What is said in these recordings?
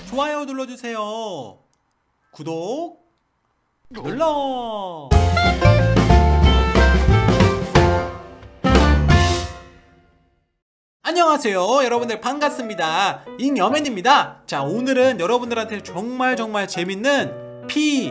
좋아요 눌러주세요. 구독 눌러. 안녕하세요 여러분들, 반갑습니다. 잉여맨입니다. 자, 오늘은 여러분들한테 정말 재밌는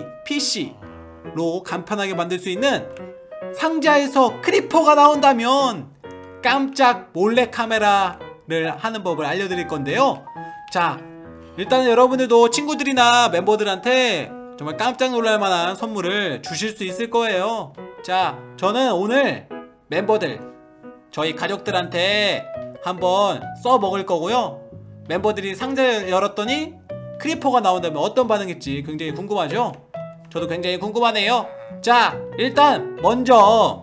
PC로 간편하게 만들 수 있는, 상자에서 크리퍼가 나온다면 깜짝 몰래카메라를 하는 법을 알려드릴 건데요. 자, 일단은 여러분들도 친구들이나 멤버들한테 정말 깜짝 놀랄만한 선물을 주실 수 있을 거예요. 자, 저는 오늘 멤버들, 저희 가족들한테 한번 써먹을 거고요. 멤버들이 상자를 열었더니 크리퍼가 나온다면 어떤 반응일지 굉장히 궁금하죠? 저도 굉장히 궁금하네요. 자, 일단 먼저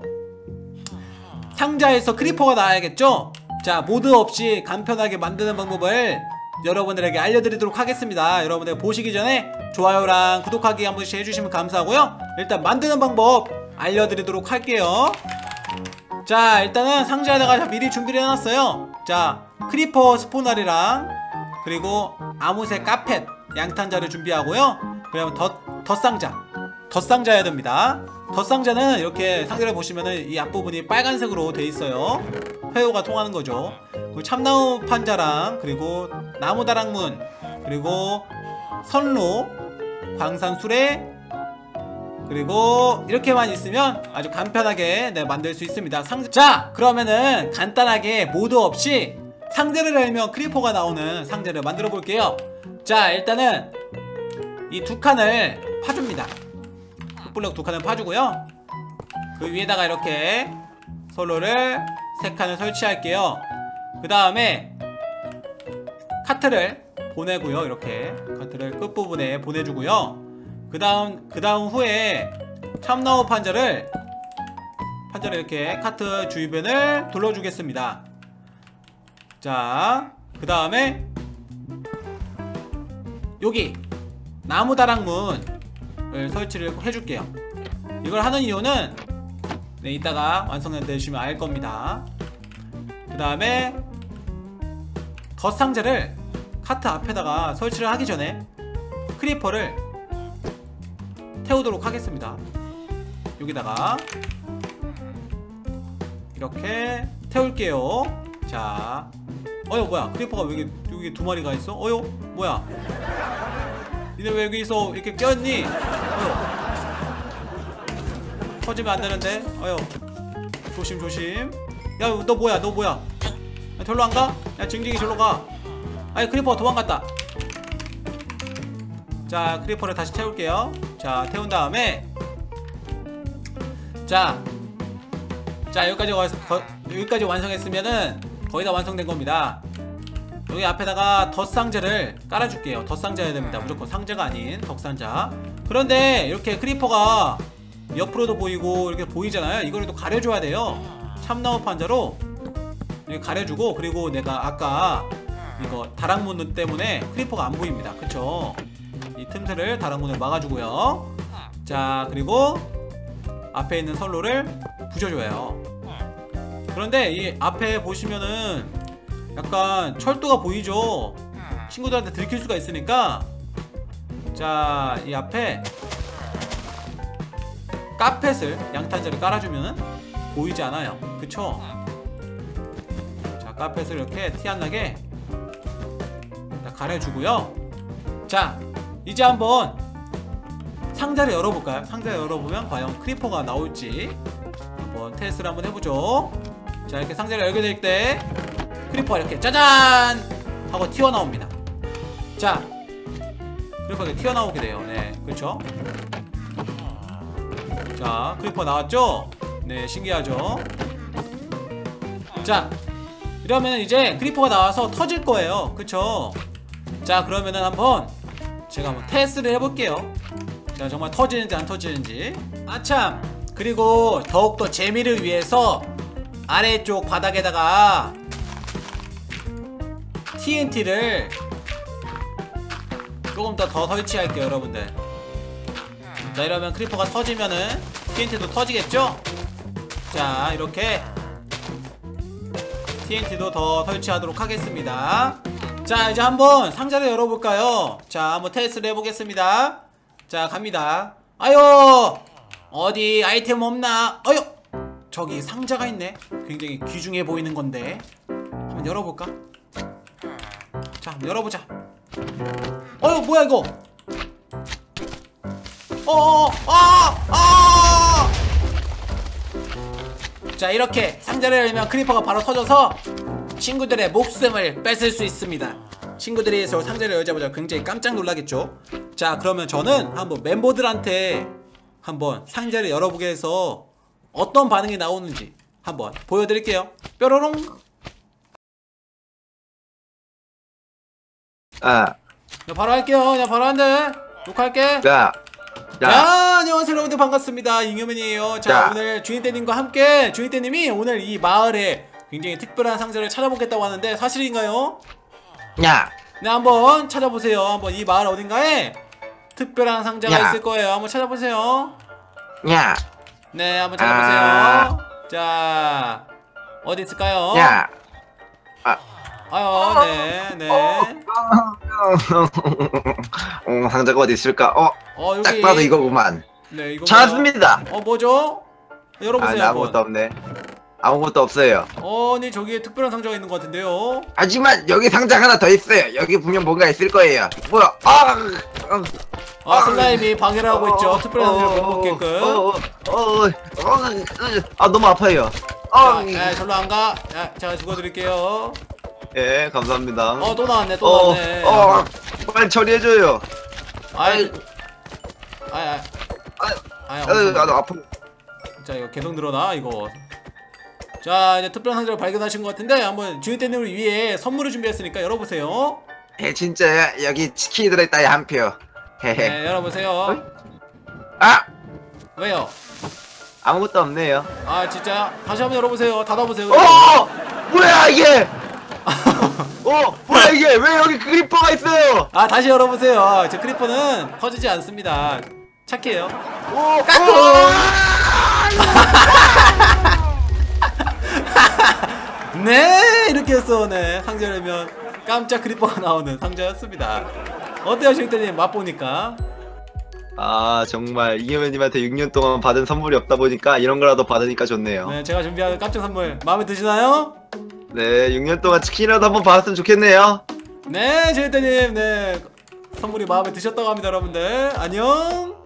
상자에서 크리퍼가 나와야겠죠? 자, 모드 없이 간편하게 만드는 방법을 여러분들에게 알려드리도록 하겠습니다. 여러분들 보시기 전에 좋아요랑 구독하기 한 번씩 해주시면 감사하고요. 일단 만드는 방법 알려드리도록 할게요. 자, 일단은 상자에다가 미리 준비를 해놨어요. 자, 크리퍼 스포너리랑 그리고 아무새 카펫 양탄자를 준비하고요. 그다음에 덧상자여야 됩니다. 덧상자는 이렇게 상자를 보시면은 이 앞부분이 빨간색으로 돼 있어요. 회오가 통하는 거죠. 그리고 참나무 판자랑 그리고 나무 다락문 그리고 선로, 광산수레, 그리고 이렇게만 있으면 아주 간편하게 만들 수 있습니다. 자, 그러면은 간단하게 모드 없이 상자를 열면 크리퍼가 나오는 상자를 만들어 볼게요. 자, 일단은 이 두 칸을 파줍니다. 흑블럭 두 칸을 파주고요. 그 위에다가 이렇게 선로를 세 칸을 설치할게요. 그 다음에 카트를 보내고요. 이렇게 카트를 끝부분에 보내주고요. 그 다음 후에 참나무 판자를 이렇게 카트 주변을 둘러주겠습니다. 자, 그 다음에 여기 나무 다락문을 설치를 해줄게요. 이걸 하는 이유는 이따가 완성되시면 알 겁니다. 그 다음에 덧상자를 카트 앞에다가 설치를 하기 전에 크리퍼를 태우도록 하겠습니다. 여기다가 이렇게 태울게요. 자, 뭐야, 크리퍼가 왜 여기 두 마리가 있어? 뭐야, 니네 왜 여기서 이렇게 껴있니? 터지면 안 되는데. 조심. 야, 너 뭐야? 야, 절로 안 가? 야, 징징이 절로 가. 아니, 크리퍼가 도망갔다. 자, 크리퍼를 다시 태울게요. 자, 태운 다음에 자, 여기까지 완성했으면은 거의 다 완성된 겁니다. 여기 앞에다가 덧상자를 깔아줄게요. 덧상자여야 됩니다. 무조건 상자가 아닌 덧상자. 그런데 이렇게 크리퍼가 옆으로도 보이고 이렇게 보이잖아요. 이거를 또 가려줘야 돼요. 참나무 판자로 이렇게 가려주고, 그리고 내가 아까 이거 다락문 때문에 크리퍼가 안 보입니다. 그쵸? 이 틈새를 다락문을 막아주고요. 자, 그리고 앞에 있는 선로를 부셔줘요. 그런데 이 앞에 보시면은 약간 철도가 보이죠? 친구들한테 들킬 수가 있으니까, 자, 이 앞에 카펫을, 양탄자를 깔아주면은 보이지 않아요. 그쵸? 자, 카펫을 이렇게 티 안 나게 가려주고요. 자, 이제 한번 상자를 열어볼까요? 상자를 열어보면 과연 크리퍼가 나올지 한번 테스트를 한번 해보죠. 자, 이렇게 상자를 열게 될 때 크리퍼가 이렇게 짜잔 하고 튀어나옵니다. 자, 크리퍼가 튀어나오게 돼요. 네, 그렇죠? 자, 크리퍼 나왔죠? 네, 신기하죠? 자, 이러면 이제 크리퍼가 나와서 터질 거예요. 그쵸? 자, 그러면은 제가 한번 테스트를 해볼게요. 자, 정말 터지는지 안 터지는지. 아참, 그리고 더욱더 재미를 위해서 아래쪽 바닥에다가 TNT를 조금 더 설치할게요, 여러분들. 자, 이러면 크리퍼가 터지면은 TNT도 터지겠죠? 자, 이렇게 TNT도 더 설치하도록 하겠습니다. 자, 이제 한번 상자를 열어볼까요? 자, 한번 테스트를 해보겠습니다. 자, 갑니다. 아유, 어디 아이템 없나? 아유, 저기 상자가 있네. 굉장히 귀중해 보이는 건데 한번 열어볼까? 자, 한번 열어보자. 어휴, 뭐야 이거? 자, 이렇게 상자를 열면 크리퍼가 바로 터져서 친구들의 목숨을 뺏을 수 있습니다. 친구들이 저 상자를 열자마자 굉장히 깜짝 놀라겠죠. 자, 그러면 저는 한번 멤버들한테 한번 상자를 열어보게 해서 어떤 반응이 나오는지 한번 보여드릴게요. 뾰로롱. 자, 바로 할게요. 그냥 바로 한대. 녹화할게. 자, 안녕하세요 여러분들, 반갑습니다. 잉여맨이에요. 자, 오늘 주인떼님과 함께, 주인떼님이 오늘 이 마을에 굉장히 특별한 상자를 찾아보겠다고 하는데 사실인가요? 네, 한번 찾아보세요. 한번 이 마을 어딘가에 특별한 상자가 있을 거예요. 한번 찾아보세요. 네, 한번 찾아보세요. 자, 어디 있을까요? 아유, 네. 상자가 어디 있을까? 여기. 딱 봐도 이거구만. 네, 이거 찾았습니다. 뭐죠? 열어보세요. 아무것도 없네. 아무것도 없어요. 아니, 저기에 특별한 상자가 있는 것 같은데요. 하지만 여기 상자 하나 더 있어요. 여기 분명 뭔가 있을 거예요. 뭐야? 슬라임이 방해를 하고 있죠. 특별한 상자를 못 먹게끔. 너무 아파요. 자, 절로 안 가. 제가 죽어드릴게요. 예, 감사합니다. 또 나왔네, 또 나왔네. 빨리 처리해줘요. 나도 아프. 자, 이거 계속 늘어나, 이거. 자, 이제 특별한 상자를 발견하신 것 같은데 한번 주인떼님을 위해 선물을 준비했으니까 열어보세요. 진짜 여기 치킨이 들어있다, 한 표. 네, 열어보세요. 왜요? 아무것도 없네요. 진짜? 다시 한번 열어보세요. 닫아보세요. 뭐야 이게? 뭐야 이게? 왜 여기 크리퍼가 있어요? 다시 열어보세요. 저 크리퍼는 터지지 않습니다. 착해요. 네, 이렇게 해서 상자 열면 깜짝 크리퍼가 나오는 상자였습니다. 어때요, 주인떼님? 맛보니까? 정말 잉여맨님한테 6년 동안 받은 선물이 없다 보니까 이런 거라도 받으니까 좋네요. 네, 제가 준비한 깜짝 선물 마음에 드시나요? 네, 6년 동안 치킨이라도 한번 받았으면 좋겠네요. 네, 주인떼님, 네, 선물이 마음에 드셨다고 합니다. 여러분들 안녕.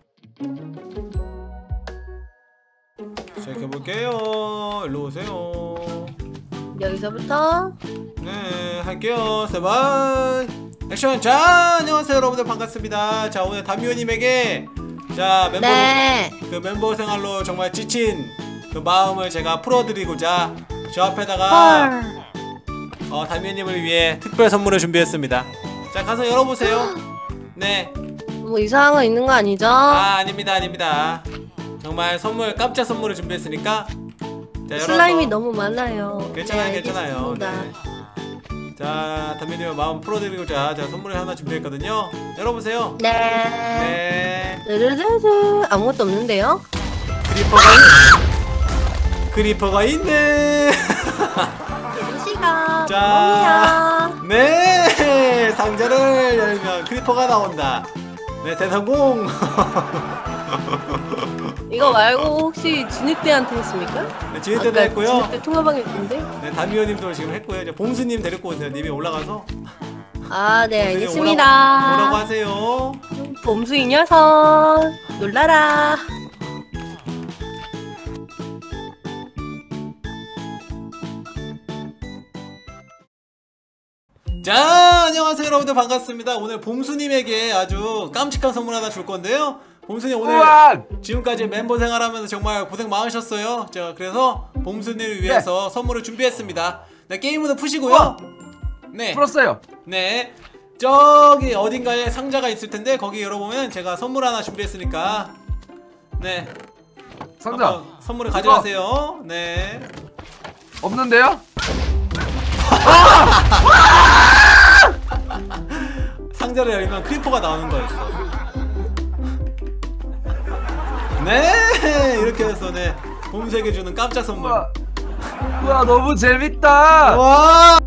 시작해볼게요. 일로 오세요. 여기서부터 네, 할게요. 세바이 액션. 자, 안녕하세요 여러분들, 반갑습니다. 자, 오늘 담요님에게 자, 멤버 생활로 정말 지친 그 마음을 제가 풀어드리고자 저 앞에다가 담요님을 위해 특별 선물을 준비했습니다. 자, 가서 열어보세요. 네. 뭐 이상한 거 있는 거 아니죠? 아닙니다. 정말 깜짝 선물을 준비했으니까. 자, 슬라임이 너무 많아요. 괜찮아요. 네. 자, 담요님의 마음 풀어드리고자 제가 선물을 하나 준비했거든요. 열어보세요. 네. 아무것도 없는데요? 크리퍼가 있네. 시간. 자, 네, 상자를 열면 크리퍼가 나온다. 네, 대성공. 이거 말고 혹시 진흙대한테 했습니까? 네, 진흙대도 했고요. 진흙대 통화방에 있는데? 네, 담요님도 지금 했고요. 이제 봉수님 데리고 오세요. 님이 올라가서. 네, 알겠습니다. 오라고 하세요. 봄수 이 녀석 놀라라. 자, 안녕하세요 여러분들, 반갑습니다. 오늘 봄수님에게 아주 깜찍한 선물 하나 줄 건데요. 봄수님 오늘 지금까지 멤버 생활하면서 정말 고생 많으셨어요. 제가 그래서 봄수님을 위해서 선물을 준비했습니다. 네, 게임은 푸시고요. 네, 풀었어요. 네, 저기 어딘가에 상자가 있을 텐데 거기 열어보면 제가 선물 하나 준비했으니까 네, 상자 선물을 가져가세요. 네. 없는데요? 상자를 열면 크리퍼가 나오는 거였어. 네, 이렇게 해서 봄색이 주는 깜짝 선물. 우와, 너무 재밌다. 와.